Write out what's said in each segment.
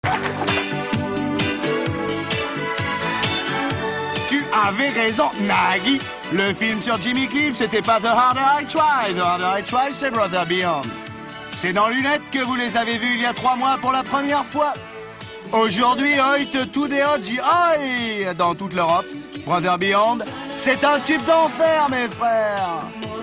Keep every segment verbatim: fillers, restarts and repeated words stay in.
Tu avais raison, Nagui. Le film sur Jimmy Cliff, c'était pas The Harder I Try. The Harder I Try, c'est Brother Beyond. C'est dans Lunettes que vous les avez vus il y a trois mois pour la première fois. Aujourd'hui, Hoyt tout des Hodgy Hoy dans toute l'Europe. Brother Beyond, c'est un tube d'enfer, mes frères.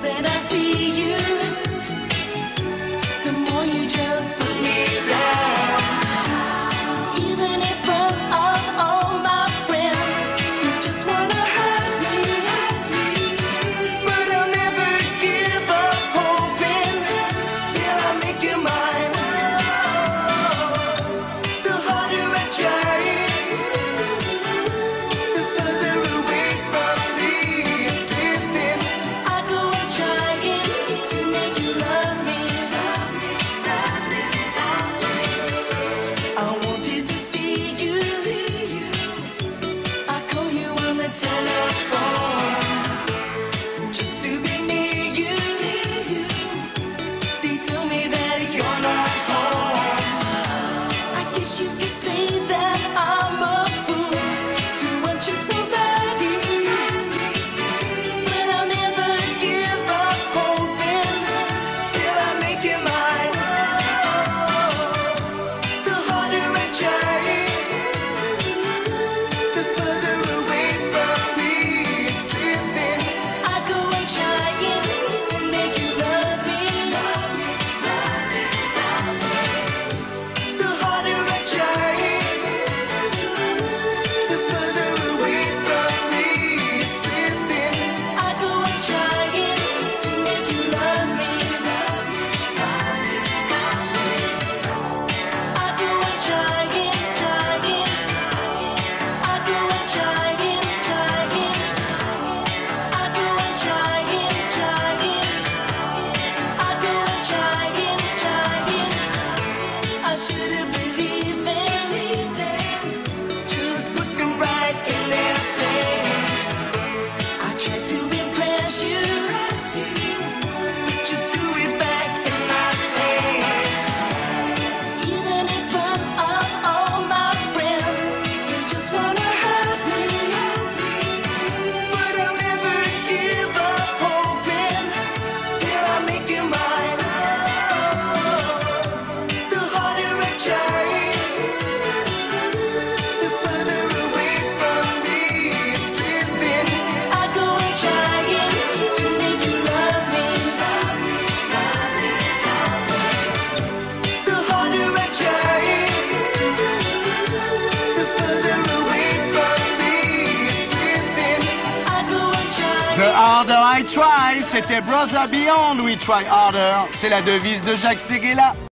The Harder I Try, c'était Brother Beyond, We Try Harder. C'est la devise de Jacques Séguéla.